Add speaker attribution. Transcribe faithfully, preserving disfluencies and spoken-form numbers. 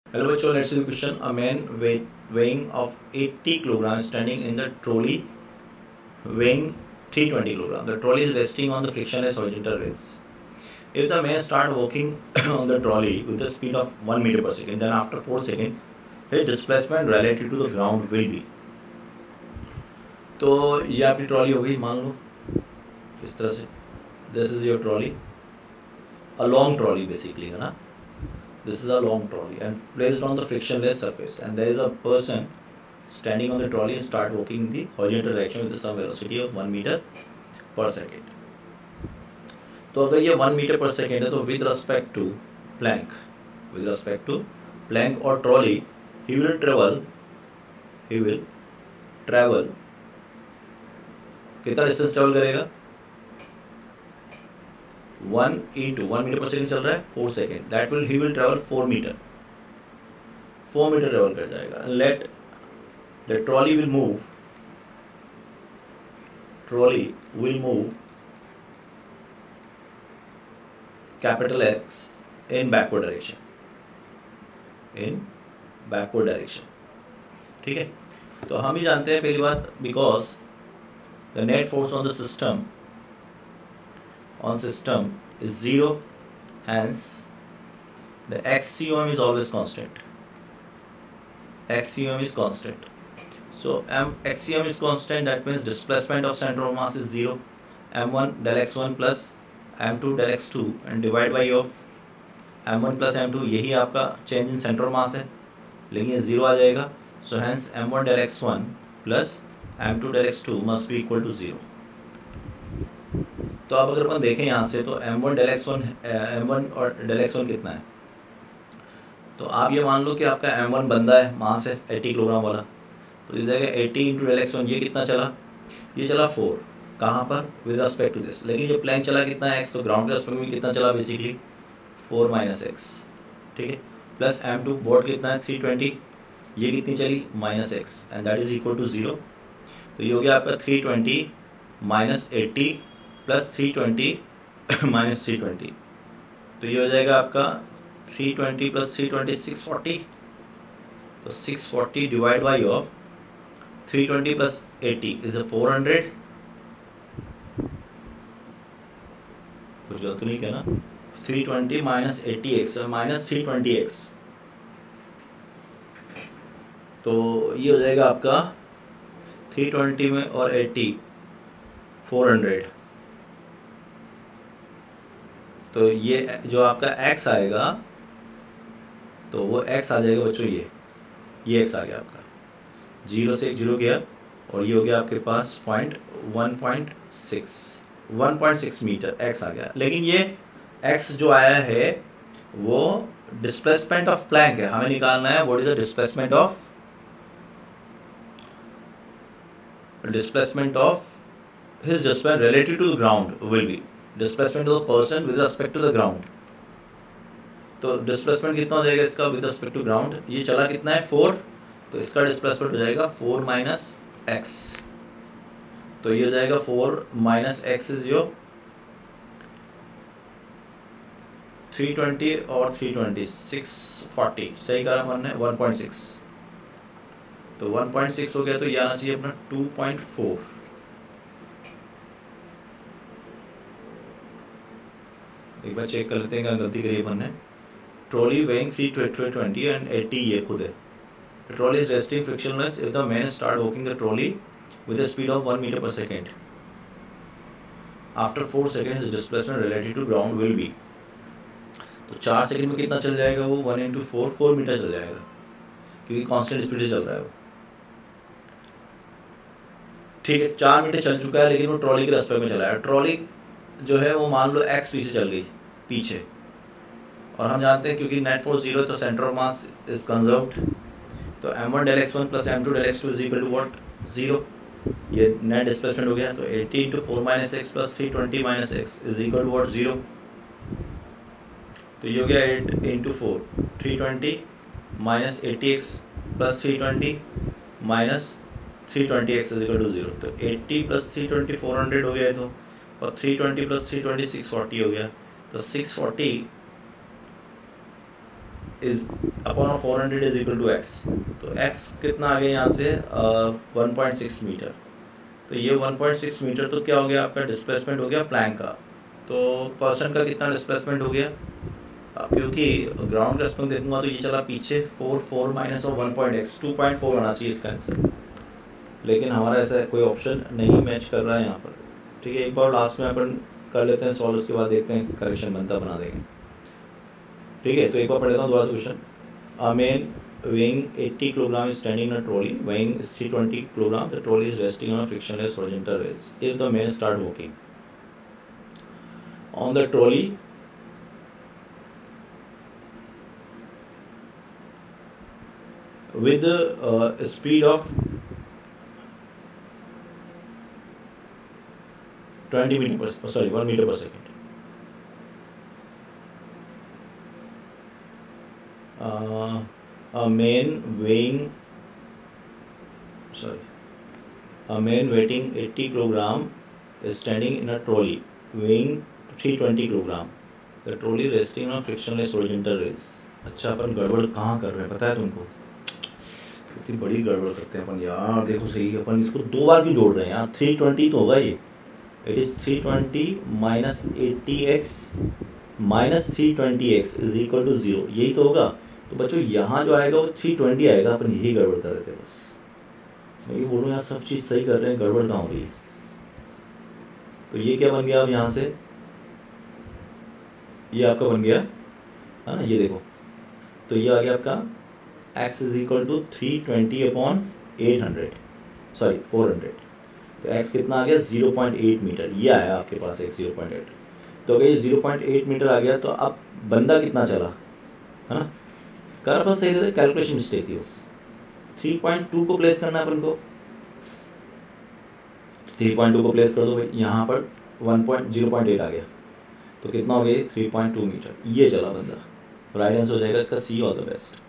Speaker 1: Hello bachcho, let's see the question. A man weight, weighing of eighty kilograms standing in the trolley weighing three hundred twenty kilograms. The trolley is resting on the frictionless horizontal rails. If the man start walking on the trolley with the speed of one meter per second, then after four seconds, his displacement relative to the ground will be. तो ये आपकी trolley हो गई, मान लो इस तरह से. This is your trolley, a long trolley basically है ना. This is a long trolley and placed on the frictionless surface, and there is a person standing on the trolley and start walking in the horizontal direction with some velocity of one meter per second. तो अगर ये one meter per second है तो with respect to plank, with respect to plank or trolley, he will travel, he will travel कितना distance travel करेगा? One into one meter per second चल रहा है, four second, that will he will travel four meter, four meter travel कर जाएगा. Let the trolley will move, trolley will move capital X in backward direction, in backward direction. ठीक है, तो हम ही जानते हैं पहली बात, because the net force on the system on system is zero, hence the axiom is always constant. Axiom is constant. So m axiom is constant, that means displacement of center of mass is zero. m one del x one plus m two del x two and divide by of m one plus m two, यही आपका change in center of mass है, लेकिन ये zero आ जाएगा. So hence m one del x one plus m two del x two must be equal to zero. तो अब अगर अपन देखें यहाँ से तो M one del X one, M one और डेल एक्स वन कितना है, तो आप ये मान लो कि आपका एम वन बंदा है, मास है एटी किलोग्राम वाला, तो ये जाएगा eighty into del X one. ये कितना चला? ये चला फोर. कहाँ पर? With respect to this. लेकिन ये प्लैंक चला कितना है? एक्स. तो ग्राउंड के रिस्पेक्ट में कितना चला? Basically four minus X. ठीक है, प्लस एम टू बोर्ड कितना है? Three twenty. ये कितनी चली? Minus X, and that is equal to zero. तो ये हो गया आपका three twenty minus eighty plus three twenty minus three twenty. तो ये हो जाएगा आपका three twenty plus three twenty six forty. तो six forty divide by of three twenty plus eighty is a four hundred. कुछ गलत नहीं कहना. Three twenty minus eighty X minus three twenty X, तो ये हो जाएगा आपका थ्री ट्वेंटी में और एटी फोर हंड्रेड. तो ये जो आपका x आएगा तो वो x आ जाएगा बच्चों, ये ये x आ गया आपका, जीरो से एक जीरो गया और ये हो गया आपके पास point one point six one point six meter x आ गया. लेकिन ये x जो आया है वो डिस्प्लेसमेंट ऑफ प्लैंक है, हमें निकालना है what is the displacement of displacement of his displacement relative to the ground will be displacement of the person with respect to the ground. तो डिस्प्लेसमेंट कितना हो जाएगा इसका विद रिस्पेक्ट टू ग्राउंड? ये चला कितना है? फोर. तो इसका डिस्प्लेसमेंट हो जाएगा फोर माइनस एक्स. तो ये हो जाएगा four minus X is your three twenty और थ्री ट्वेंटी सिक्स फोर्टी. सही करा अपन ने, वन पॉइंट सिक्स. तो वन पॉइंट सिक्स हो गया, तो ये आना चाहिए अपना टू पॉइंट फोर. एक बार चेक कर लेते हैं क्या गलती करी अपन ने. Trolley weighing three twenty and eighty, ये खुद है. Trolley is resting frictionless if the man start walking the trolley with the speed of one meter per second. After four second his displacement related to ground will be. तो चार second में कितना चल जाएगा वो? One into four, four meter चल जाएगा, क्योंकि कॉन्स्टेंट स्पीड से चल रहा है वो. ठीक है, चार मीटर चल चुका है, लेकिन वो ट्रॉली के रेस्पेक्ट में चला है. ट्रॉली जो है वो मान लो एक्स पीछे चल गई, पीछे, और हम जानते हैं क्योंकि नेट फोर्स जीरो तो centre of mass is conserved. तो M one del X one plus M two del X two is equal to what? Zero. ये नेट डिस्प्लेसमेंट हो गया. तो eighty into four minus X plus three twenty minus X is equal to what? Zero. तो ये हो गया eight into four, three twenty minus eighty X plus three twenty minus three twenty X is equal to zero. तो eighty plus three twenty four hundred हो गया, तो और three twenty plus three twenty six forty हो गया. तो six forty is upon four hundred is equal to X. तो X कितना आ गया यहाँ से वन पॉइंट सिक्स मीटर। तो ये वन पॉइंट सिक्स मीटर तो क्या हो गया आपका डिस्प्लेसमेंट हो गया प्लैंक का। तो पर्सन का कितना डिस्प्लेसमेंट हो गया, अब क्योंकि ग्राउंड रेस्पॉन्स देखूंगा तो ये चला पीछे four four minus of one point X two point four होना चाहिए इसका आंसर, लेकिन हमारा ऐसा कोई ऑप्शन नहीं मैच कर रहा है यहाँ पर। ठीक है, एक बार लास्ट में अपन कर लेते हैं सॉल्व, उसके बाद देखते हैं करेक्शन बनता बना देंगे। ठीक है, तो एक बार पढ़ लेता हूँ दोबारा से question. A man weighing eighty kilogram is standing in a trolley weighing three hundred twenty kilogram. The trolley is resting on a frictionless horizontal rails. If the man start walking on the trolley, with the uh, speed of twenty meter per oh, sorry one meter per second, uh, a man weighing sorry a man weighing eighty kilogram is standing in a trolley weighing three hundred twenty kilogram. The trolley resting on frictionless horizontal rails. अच्छा, अपन गड़बड़ कहाँ कर रहे हैं पता है तुमको? इतनी बड़ी गड़बड़ करते हैं अपन यार। देखो सही, अपन इसको दो बार क्यों जोड़ रहे हैं यार? थ्री ट्वेंटी तो होगा ये, it is three twenty minus eighty X minus three twenty X is equal to zero, यही तो होगा। तो बच्चों यहाँ जो आएगा वो थ्री ट्वेंटी आएगा, अपन यही गड़बड़ कर रहे थे बस। मैं ये बोलूँ यार सब चीज़ सही कर रहे हैं, गड़बड़ कहाँ हो रही है? तो ये क्या बन गया अब यहाँ से, ये आपका बन गया है ना, ये देखो। तो ये आ गया आपका x is equal to three twenty upon eight hundred sorry four hundred. तो x कितना आ गया ज़ीरो पॉइंट एट मीटर, ये आया आपके पास x ज़ीरो पॉइंट एट। तो अगर ये ज़ीरो पॉइंट एट मीटर आ गया तो अब बंदा कितना चला है ना, कर अपन सही रहता, कैलकुलेशन मिस्टेक थी बस। थ्री पॉइंट टू को प्लेस करना है अपन को, थ्री पॉइंट टू को प्लेस कर दो भाई, यहाँ पर one point zero point eight आ गया तो कितना हो गया थ्री पॉइंट टू मीटर, ये चला बंदा। राइट आंसर हो जाएगा इसका सी, ऑल द बेस्ट।